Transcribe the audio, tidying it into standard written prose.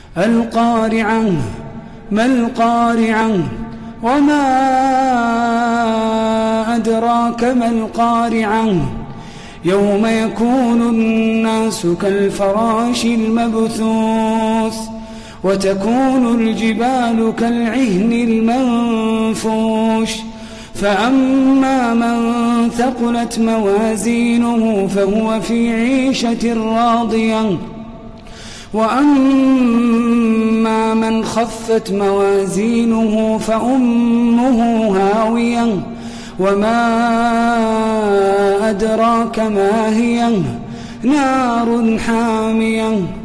القارعة ما القارعة وما أدراك ما القارعة يوم يكون الناس كالفراش المبثوث وتكون الجبال كالعهن المنفوش فأما من ثقلت موازينه فهو في عيشة راضية وأما من خفت موازينه فأمه هاوية وما أدراك ما هي نار حامية